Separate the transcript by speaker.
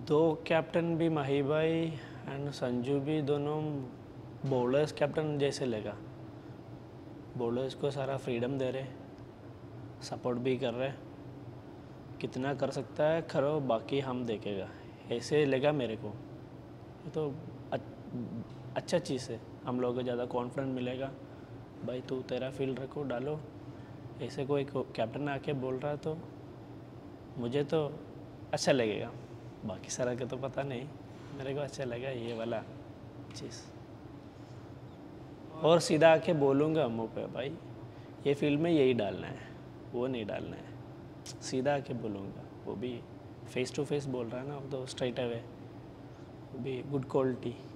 Speaker 1: दो कैप्टन भी माही भाई एंड संजू भी दोनों बॉलर्स कैप्टन जैसे लगा। बॉलर्स को सारा फ्रीडम दे रहे, सपोर्ट भी कर रहे, कितना कर सकता है करो, बाकी हम देखेगा, ऐसे लगा मेरे को। ये तो अच्छा चीज़ है, हम लोगों को ज़्यादा कॉन्फिडेंस मिलेगा। भाई तू तेरा फील्ड रखो, डालो, ऐसे कोई कैप्टन आके बोल रहा तो मुझे तो अच्छा लगेगा। बाकी सारा का तो पता नहीं, मेरे को अच्छा लगा ये वाला चीज़। और सीधा आके बोलूँगा मुँह पे, भाई ये फील्ड में यही डालना है, वो नहीं डालना है, सीधा आके बोलूँगा। वो भी फेस टू फेस बोल रहा है ना, वो तो स्ट्राइट अवे, वो भी गुड क्वालिटी।